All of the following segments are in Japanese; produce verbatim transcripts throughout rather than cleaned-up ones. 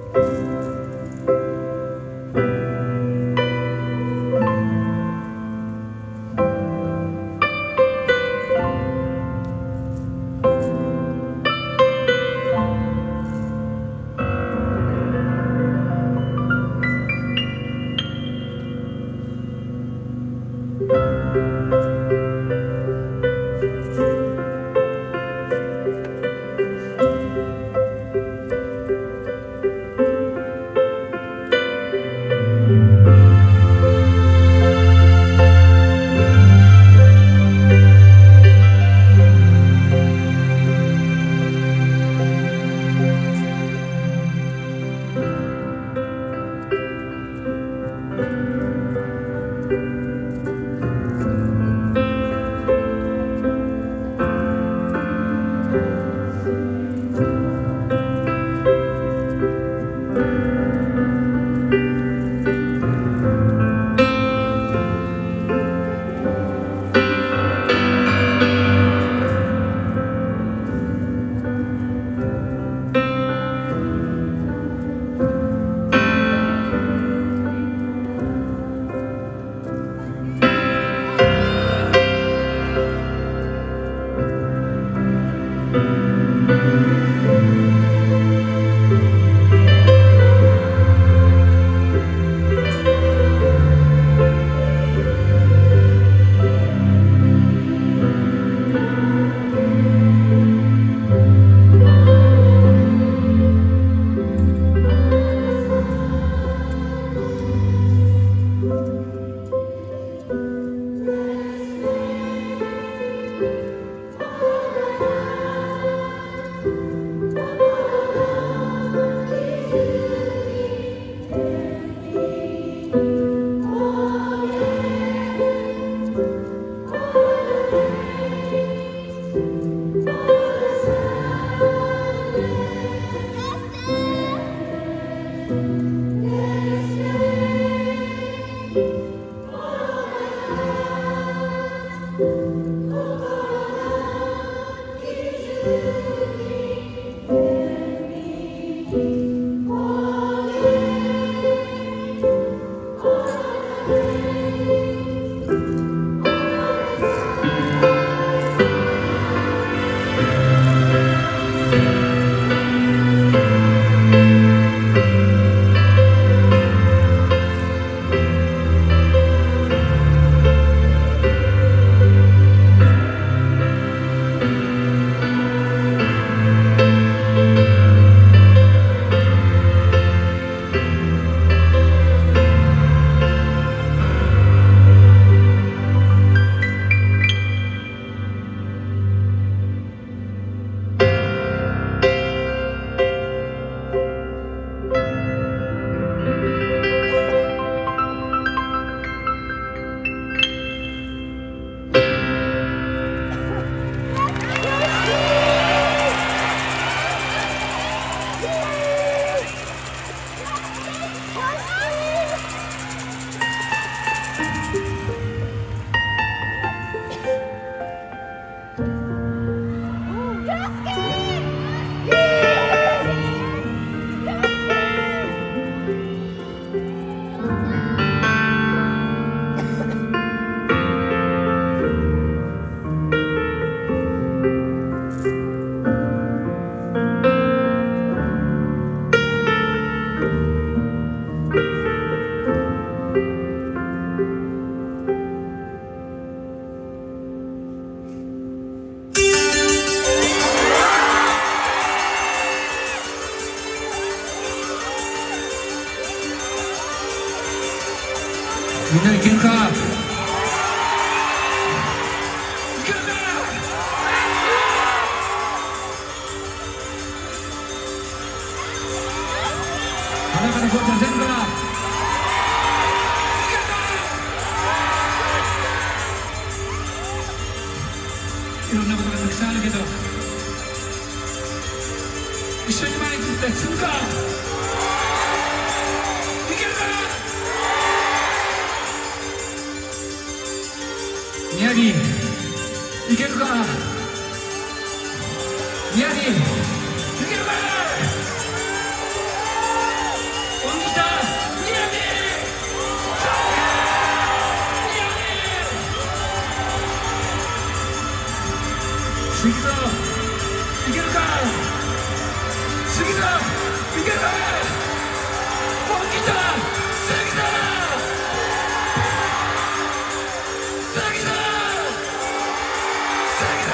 みんないけるか。いけるか。花からこうちゃん出るか。いけるか。いろんなことがたくさんあるけど一緒に前に行って進むか。宮城いけるか。宮城いけるか。 けるか本気だ杉田杉田杉田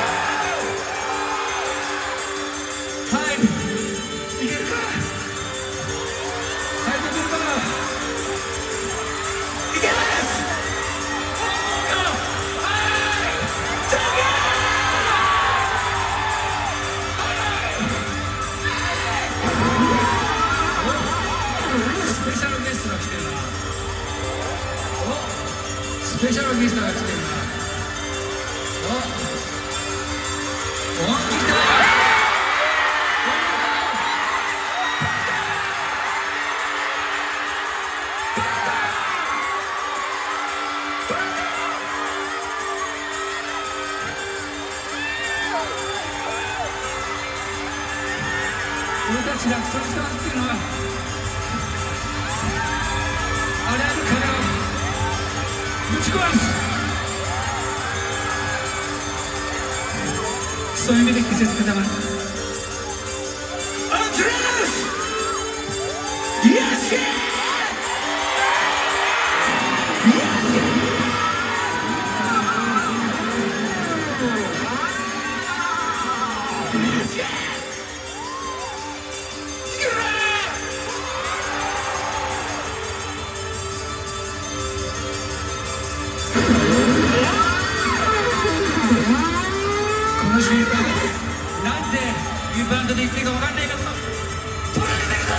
はいいけるかはいできるかいけますスペシャルゲストが来てるな。おスペシャルゲストが来てるな。おお来た俺たちがそれしたっていうのはあらゆる壁をぶち壊すそういう意味で季節固まるアントラスイエスこの瞬間なんていうバンドで言っていいか分かんないけど取られてきた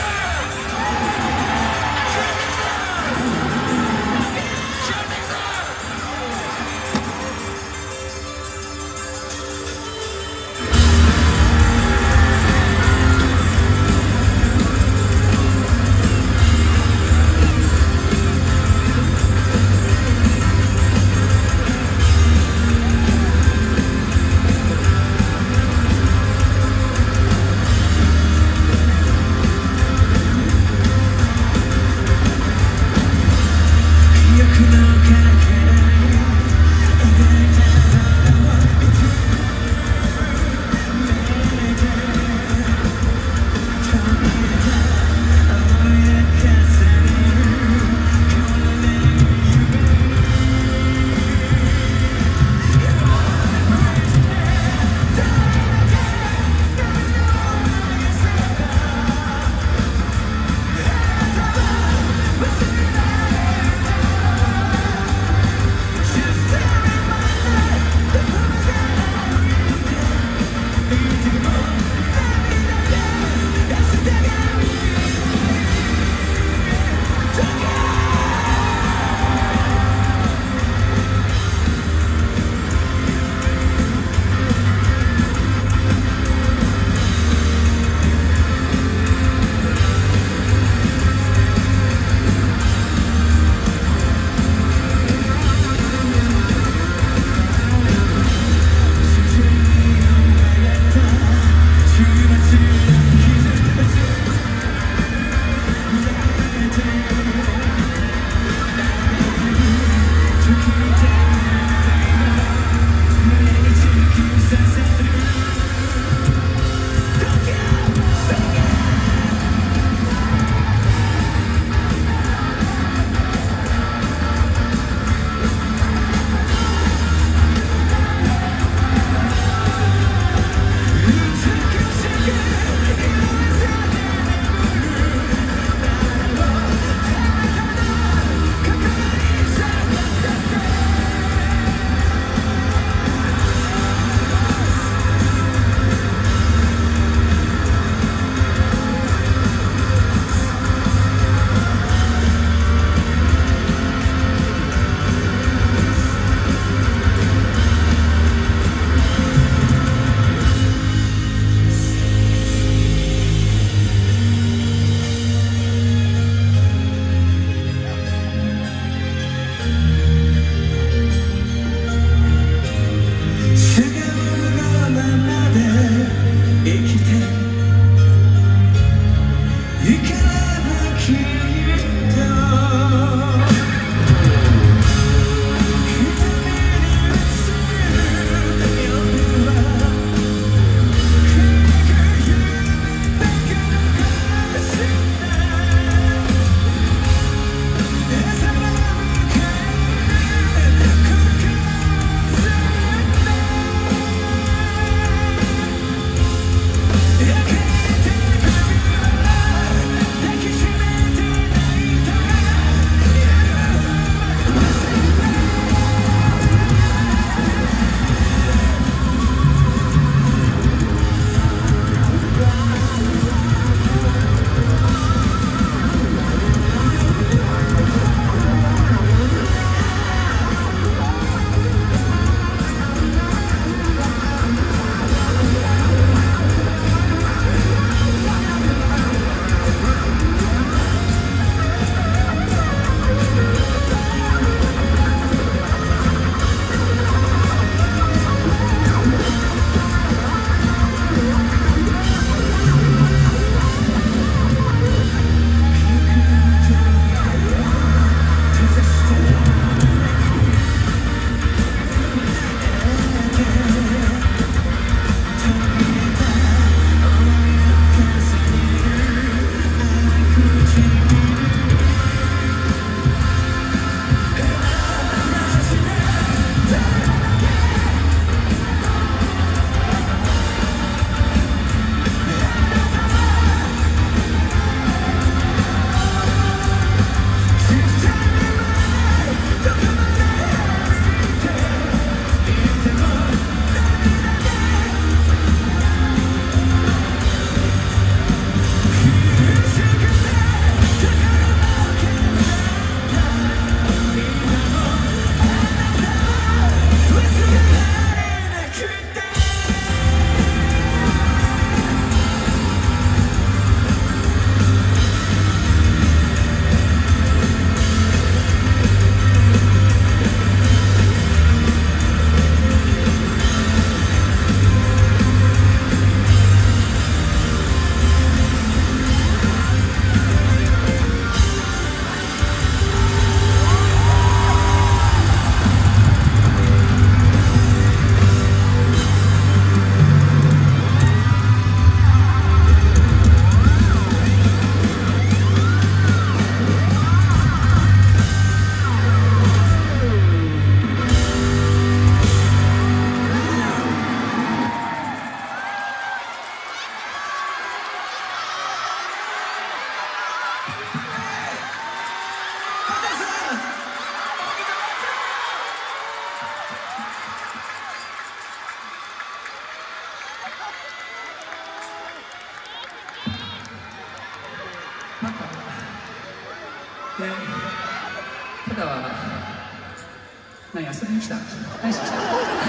パパでパパは何遊びに来た？何しに来た？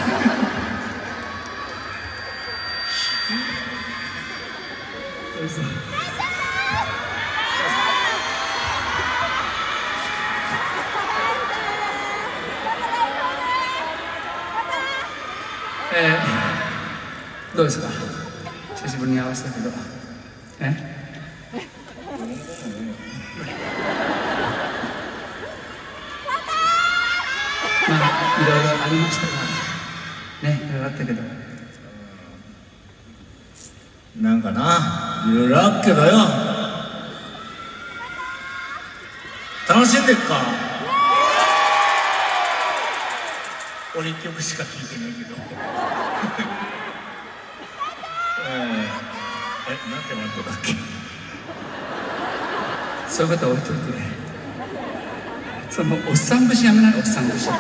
えー、どうですか？久しぶりに会わせたけど、え？まあいろいろありましたが、ね、いろいろあったけど、 なんかないろいろあっけどよ。楽しんでっか？俺一曲しか聴いてないけど。えー、え、なんてマントだっけ？ そういうこと置いといて、そのおっさん節やめない？おっさん節。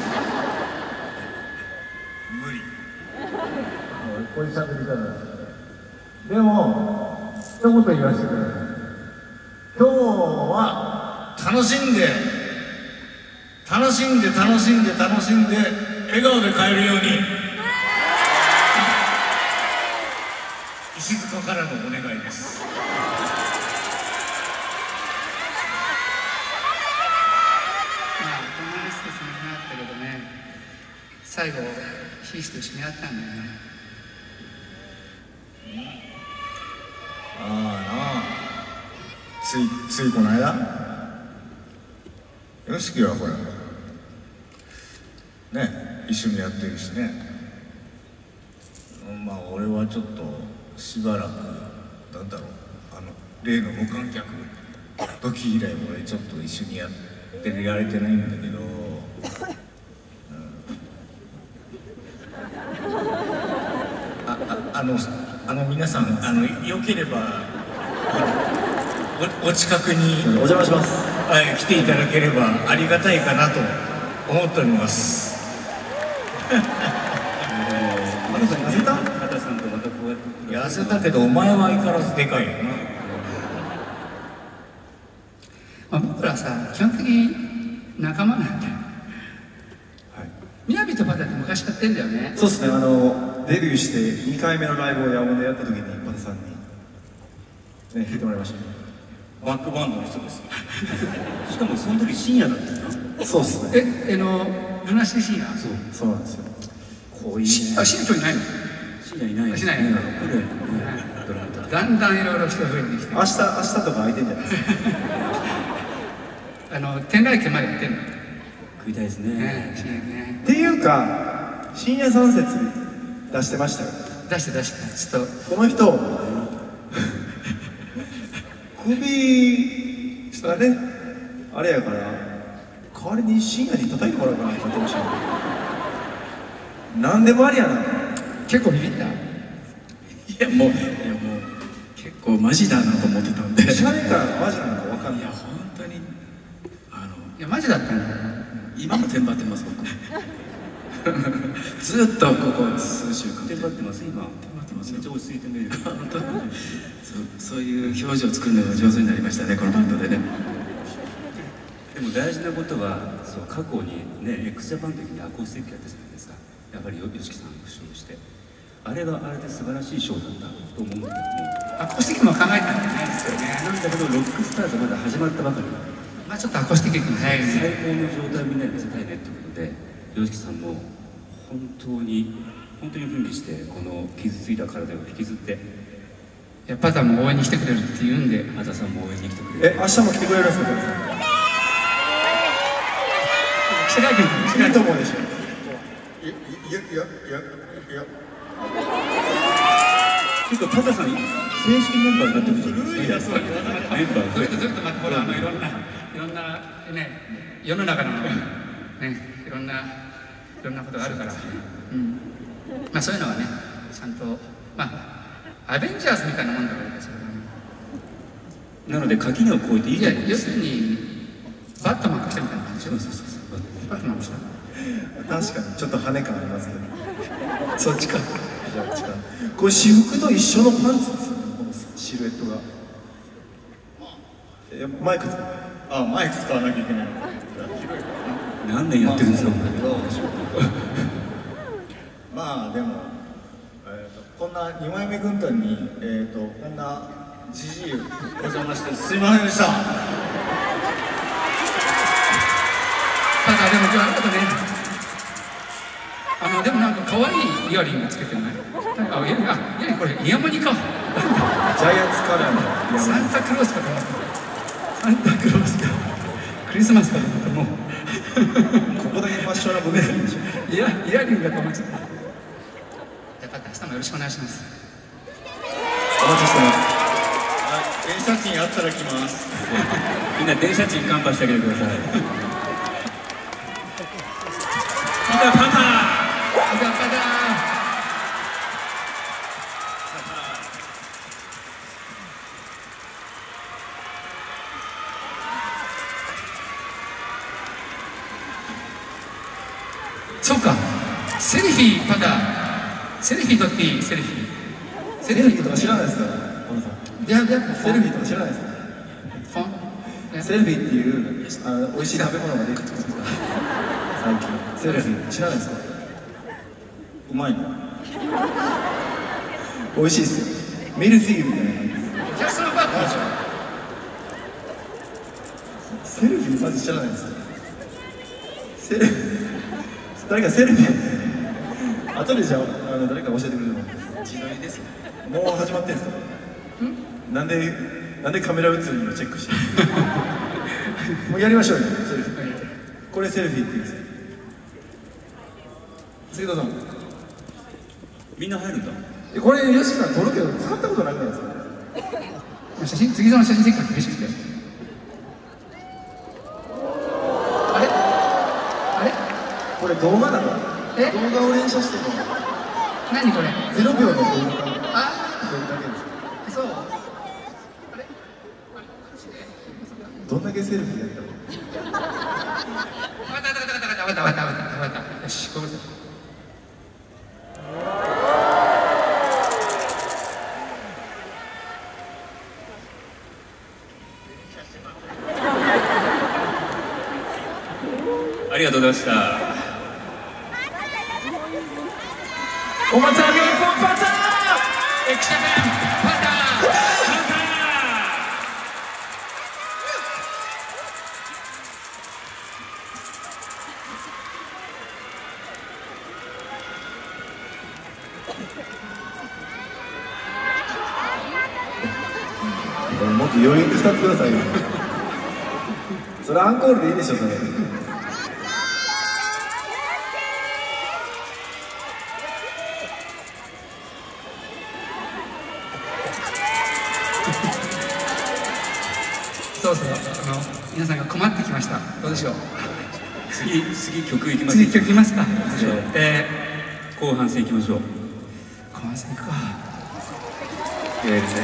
無理。こういう喋り方だ。でも一言言わせてくれ。今日は楽しんで楽しんで楽しんで楽しんで笑顔で帰るように石塚からのお願いです。 まあこんな話ですね、なったけどね、最後ヒースと一緒に会ったんだよね。 ああなあ、ついついこの間よしきはほらね、一緒にやってるしね。まあ俺はちょっとしばらくなんだろう、あの例の無観客時以来俺ちょっと一緒にやってやれてないんだけど、うん、あああのあの皆さん、あのよければお, お近くにお邪魔します。 はい、来ていただければありがたいかなと思っております。 畑さん痩せた？畑さんとまたこうやって痩せたけどお前は相変わらずでかいよな。 まあ、僕らさ基本的に仲間なんだよ。みやびとパタって昔やってんだよね。 そうですね、あのデビューしてにかいめのライブを山本でやった時にパタさんにね、弾いてもらいました。 バックバンドの人です。 しかもその時深夜だったよな。そうっすね。 え、あのルナシー深夜。 そう、そうなんですよ。こういうね。 あ、深夜今日いないの？ 深夜いない。 しないね。だんだんいろいろ人が増えてきて。 明日、明日とか空いてんじゃないですか。 あの天来家までやってんの。 食いたいですね。 ね、深夜ね。 っていうか、深夜三節出してましたよ。 出して出して、ちょっとこの人首がね、あれやから代わりに深夜に叩いてもらおうかなって言ってましたね。なんでもありやな。 結構ビビった。 いやもう、いやもう結構マジだなと思ってたんで。 シャレからマジなのか分かんない。 いや本当にあのいやマジだったんだよ。 今もテンパってます僕。ずっとここ数週間。 テンパってます今。 テンパってますよ。 めっちゃ落ち着いて見える。 本当。そうそういう表情を作るのが上手になりましたねこのバンドでね。 でも大事なことは、そう過去にね、x ジャパンの時にアコースティックやったじゃないですか。やっぱり YOSHIKI さん負傷して、あれはあれで素晴らしいショーだったと思うんだけども、 アコースティックも考えたんじゃないですよね。 なんだけどロックスターズまだ始まったばかり、 まあちょっとアコースティックに早い最ね。 高の状態をみんなに見せたいねってことで、 YOSHIKI さんも本当に本当に奮起してこの傷ついた体を引きずって、 いやパターも応援に来てくれるって言うんで。 あたさんも応援に来てくれる。 え、明日も来てくれるんですか、パタさん。 記者会見いいと思うでしょ。 いやいやいやいや。 ていうかパタさん正式メンバーになってほしいですね。メンバーずっとずっと待って、ほらあのいろんないろんなね世の中のねいろんないろんなことがあるから、うん、まあそういうのはねちゃんとまあアベンジャーズみたいなもんだからですけどね。 なので垣根を越えていいいやと思うんですよ。 要するにバットマンが来たみたいな感じでしょ。 そうそうそうそう。 バットマンが来た。 確かにちょっと羽感ありますけど。 そっちか。 じゃあ、近い。これ私服と一緒のパンツですよね、このシルエットが。ええマイク使う。 あマイク使わなきゃいけないの広い何年やってるんですか、 まあ、そうなんだけどまあでも、えー、とこんなにまいめ軍団に、えー、とこんなじじいお邪魔してすいませんでした。 ただでも今日ありがとうね。あのでもなんか可愛いイヤリングつけてない。あいやいやこれイヤモニか。 ジャイアンツカラーのイヤモニ。 サンタクロースかと思った。サンタクロースかクリスマスかと思ったもう。 ここだけファッショナブルでいいでしょ。 いやイヤリングだと思っちゃった。じゃあ明日もよろしくお願いします。 お待ちしてます。 電車賃あったら来ます。 みんな電車賃乾杯してあげてください。ピタパタじゃあパタそうか、セルフィーパタセルフィー撮っていい？セルフィーセルフィーとか知らないですか、小野さん。 いやいやセルフィーとか知らないですか。 フォンセルフィーっていうあの美味しい食べ物が出てきてますから最近。セルフィー知らないですか。 うまいの美味しいですよ。ミルフィーユみたいな感じです。 キャストのバッグでしょ。 セルフィーまず知らないですか。セル誰かセルフィー後でじゃあ、あの誰か教えてくれるの。 自撮りですね。 もう始まってるんですか。なんでなんでカメラ映りのチェックしてるんですか。もうやりましょうよ。セルフィーこれセルフィーって言うんですよ。杉戸さんみんな入るんだ。 えこれヨシさん撮るけど使ったことなくないですか。 写真次の写真チェックが厳しくて。あれあれこれ動画だからえ動画を連写しても何これゼロびょうの動画があそれだけです。 そうどんだけセルフィーやったの。 わかったわかったわかったわかったわかったわかったわかったよしごめんなさい。 ありがとうございました。 お祭りポンパタエクシャメンパターもっと余裕で使ってくださいよ。それアンコールでいいでしょそれ。 そうそう、あの皆さんが困ってきました。どうでしょう。 次次曲いきます次曲いきますか。 えー、後半戦いきましょう。 後半戦いくか。 えーですね